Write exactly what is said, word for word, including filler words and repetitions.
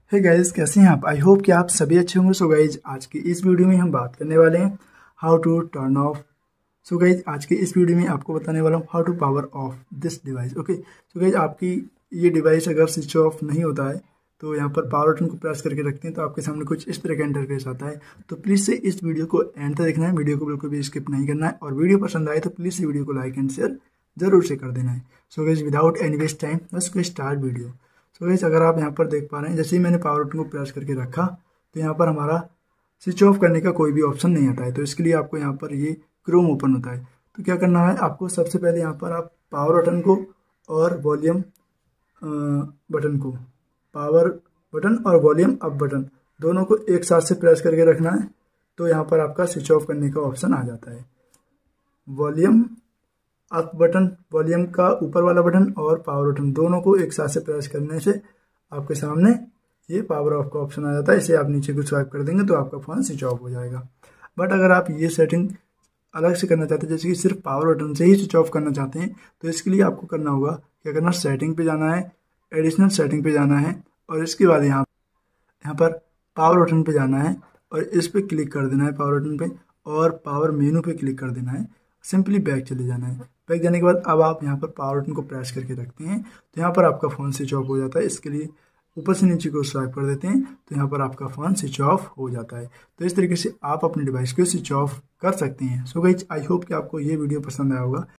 Hey guys, कैसे हैं आप। आई होप कि आप सभी अच्छे होंगे। सो गाइज आज की इस वीडियो में हम बात करने वाले हैं how to turn off. So guys आज के इस वीडियो में आपको बताने वाला हूँ how to power off this device. Okay, so guys आपकी ये डिवाइस अगर स्विच ऑफ नहीं होता है तो यहाँ पर पावर बटन को प्रेस करके रखते हैं तो आपके सामने कुछ इस तरह का इंटरफेस आता है। तो प्लीज़ से इस वीडियो को एंड तक देखना है, वीडियो को बिल्कुल भी स्किप नहीं करना है, और वीडियो पसंद आए तो प्लीज़ वीडियो को लाइक एंड शेयर जरूर से कर देना है। So guys without any waste time let's go start video. So guys अगर आप यहाँ पर देख पा रहे हैं, जैसे ही मैंने पावर बटन को प्रेस करके रखा तो यहाँ पर हमारा स्विच ऑफ करने का कोई भी ऑप्शन नहीं आता है। तो इसके लिए आपको यहाँ पर ये क्रोम ओपन होता है। तो क्या करना है आपको, सबसे पहले यहाँ पर आप पावर बटन को और वॉल्यूम बटन को, पावर बटन और वॉल्यूम अप बटन दोनों को एक साथ से प्रेस करके रखना है। तो यहाँ पर आपका स्विच ऑफ करने का ऑप्शन आ जाता है। वॉल्यूम अप बटन, वॉल्यूम का ऊपर वाला बटन और पावर बटन दोनों को एक साथ से प्रेस करने से आपके सामने ये पावर ऑफ का ऑप्शन आ जाता है। इसे आप नीचे को स्वाइप कर देंगे तो आपका फ़ोन स्विच ऑफ हो जाएगा। बट अगर आप ये सेटिंग अलग से करना चाहते हैं, जैसे कि सिर्फ पावर बटन से ही स्विच ऑफ करना चाहते हैं, तो इसके लिए आपको करना होगा, क्या करना, सेटिंग पे जाना है, एडिशनल सेटिंग पे जाना है, और इसके बाद यहाँ यहाँ पर पावर बटन पे जाना है और इस पर क्लिक कर देना है पावर बटन पे, और पावर मेनू पे क्लिक कर देना है। सिंपली बैक चले जाना है। बैक जाने के बाद अब आप यहाँ पर पावर बटन को प्रेस करके रखते हैं तो यहाँ पर आपका फ़ोन स्विच ऑफ हो जाता है। इसके लिए ऊपर से नीचे को स्वाइप कर देते हैं तो यहाँ पर आपका फ़ोन स्विच ऑफ हो जाता है। तो इस तरीके से आप अपने डिवाइस को स्विच ऑफ कर सकते हैं। सो गाइस आई होप कि आपको ये वीडियो पसंद आया होगा।